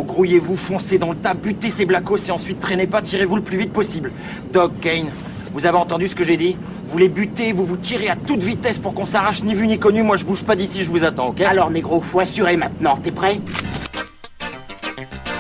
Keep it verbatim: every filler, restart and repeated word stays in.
Grouillez-vous, foncez dans le tas, butez ces blacos et ensuite traînez pas, tirez-vous le plus vite possible. Doc, Kane, vous avez entendu ce que j'ai dit? Vous les butez, vous vous tirez à toute vitesse pour qu'on s'arrache ni vu ni connu. Moi, je bouge pas d'ici, je vous attends, ok? Alors, négro, faut assurer maintenant. T'es prêt?